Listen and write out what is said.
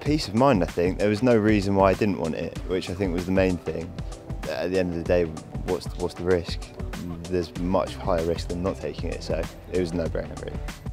Peace of mind, I think. There was no reason why I didn't want it, which I think was the main thing. At the end of the day, what's the risk? There's much higher risk than not taking it, so it was a no-brainer really.